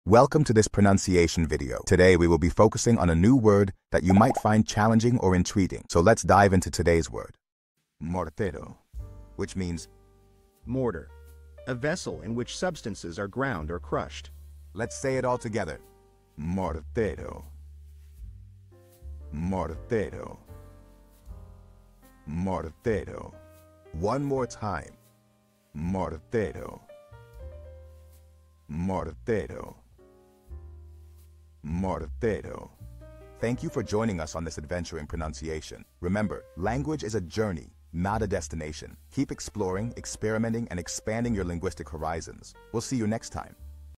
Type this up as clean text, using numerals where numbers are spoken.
Welcome to this pronunciation video. Today we will be focusing on a new word that you might find challenging or intriguing. So let's dive into today's word. Mortero, which means Mortar, a vessel in which substances are ground or crushed. let's say it all together. Mortero. Mortero. Mortero. One more time. Mortero. Mortero. Mortero. Thank you for joining us on this adventure in pronunciation. Remember, language is a journey, not a destination. Keep exploring, experimenting, and expanding your linguistic horizons. We'll see you next time.